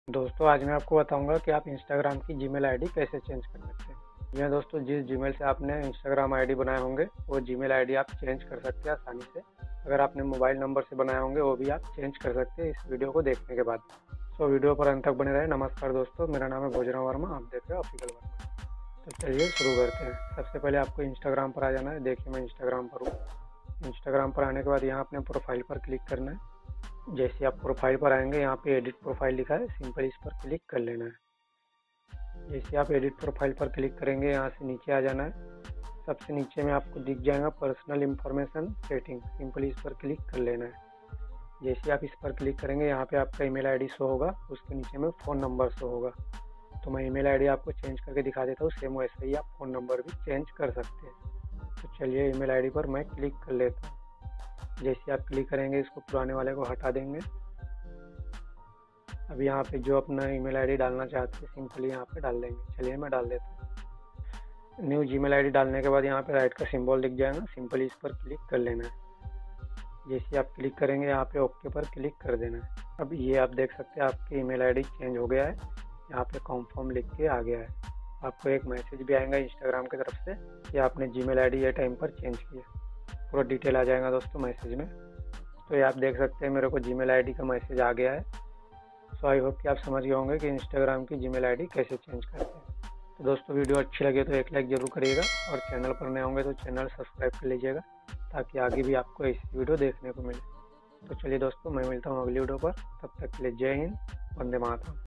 दोस्तों आज मैं आपको बताऊंगा कि आप इंस्टाग्राम की जीमेल आईडी कैसे चेंज कर सकते हैं। जी हाँ दोस्तों, जिस जीमेल से आपने इंस्टाग्राम आईडी बनाए होंगे वो जीमेल आईडी आप चेंज कर सकते हैं आसानी से। अगर आपने मोबाइल नंबर से बनाए होंगे वो भी आप चेंज कर सकते हैं इस वीडियो को देखने के बाद। सो वीडियो पर अंत तक बने रहे। नमस्कार दोस्तों, मेरा नाम है भोजराम वर्मा, आप देख रहे हो ऑफिशियल वर्मा। तो चलिए शुरू करते हैं। सबसे पहले आपको इंस्टाग्राम पर आ जाना है। देखिए मैं इंस्टाग्राम पर हूँ। इंस्टाग्राम पर आने के बाद यहाँ अपने प्रोफाइल पर क्लिक करना है। जैसे आप प्रोफाइल पर आएंगे यहाँ पे एडिट प्रोफाइल लिखा है, सिंपल इस पर क्लिक कर लेना है। जैसे आप एडिट प्रोफाइल पर क्लिक करेंगे यहाँ से नीचे आ जाना है। सबसे नीचे में आपको दिख जाएगा पर्सनल इंफॉर्मेशन सेटिंग, सिंपल इस पर क्लिक कर लेना है। जैसे आप इस पर क्लिक करेंगे यहाँ पे आपका ईमेल आईडी शो होगा, उसके नीचे में फ़ोन नंबर शो होगा। तो मैं ईमेल आईडी आपको चेंज करके दिखा देता हूँ, सेम वैसे ही आप फ़ोन नंबर भी चेंज कर सकते हैं। तो चलिए ईमेल आईडी पर मैं क्लिक कर लेता हूँ। जैसे आप क्लिक करेंगे इसको पुराने वाले को हटा देंगे। अब यहाँ पे जो अपना ईमेल आईडी डालना चाहते हैं सिंपली यहाँ पे डाल देंगे। चलिए मैं डाल देता हूँ। न्यू जीमेल आईडी डालने के बाद यहाँ पे राइट का सिंबल दिख जाएगा, सिंपली इस पर क्लिक कर लेना है। जैसे आप क्लिक करेंगे यहाँ पे ओके पर क्लिक कर देना है। अब ये आप देख सकते हैं आपकी ईमेल आईडी चेंज हो गया है, यहाँ पे कॉन्फर्म लिख के आ गया है। आपको एक मैसेज भी आएगा इंस्टाग्राम की तरफ से कि आपने जीमेल आईडी ये टाइम पर चेंज किया। पूरा डिटेल आ जाएगा दोस्तों मैसेज में। तो ये आप देख सकते हैं मेरे को जीमेल आईडी का मैसेज आ गया है। सो आई होप कि आप समझ गए होंगे कि इंस्टाग्राम की जीमेल आईडी कैसे चेंज करते हैं। तो दोस्तों वीडियो अच्छी लगे तो एक लाइक ज़रूर करिएगा और चैनल पर नए होंगे तो चैनल सब्सक्राइब कर लीजिएगा ताकि आगे भी आपको ऐसी वीडियो देखने को मिले। तो चलिए दोस्तों, मैं मिलता हूँ अगली वीडियो पर। तब तक के लिए जय हिंद, वंदे मातरम।